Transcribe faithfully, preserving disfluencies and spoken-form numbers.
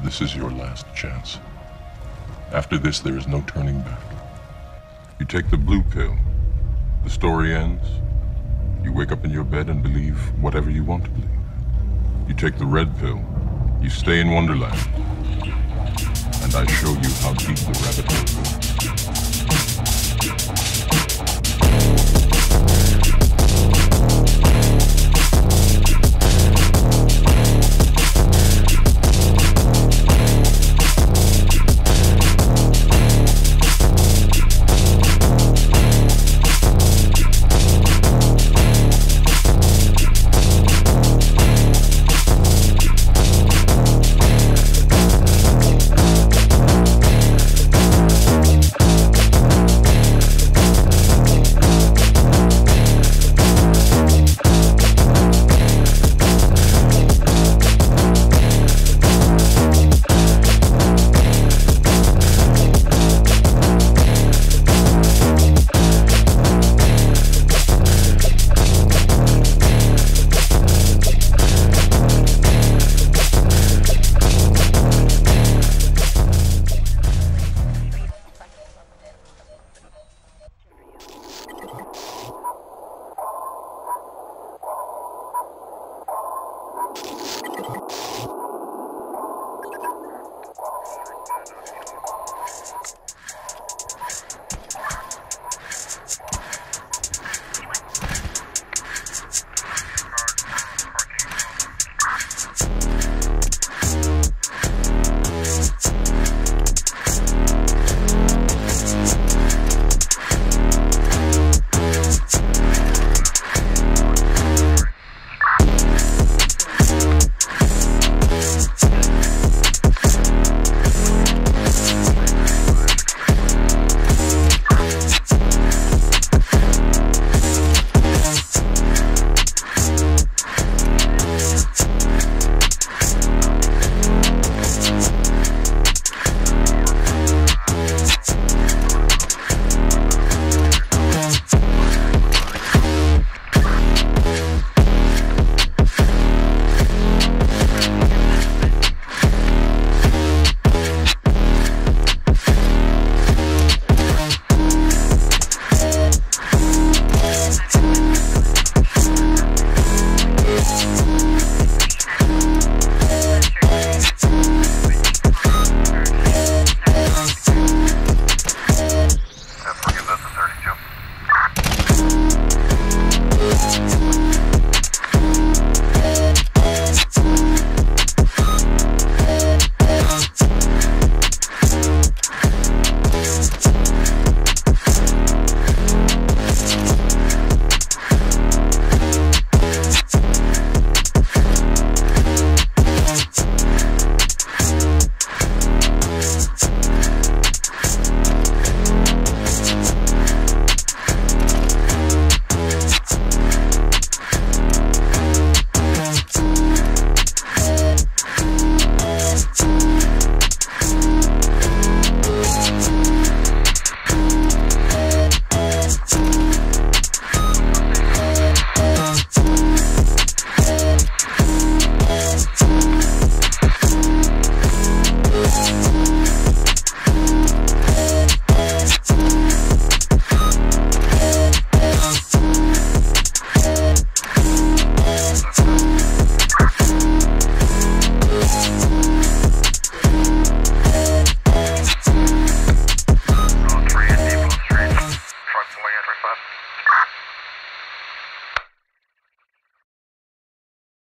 This is your last chance. After this, there is no turning back. You take the blue pill. The story ends. You wake up in your bed and believe whatever you want to believe. You take the red pill. You stay in Wonderland. And I show you how deep the rabbit hole goes.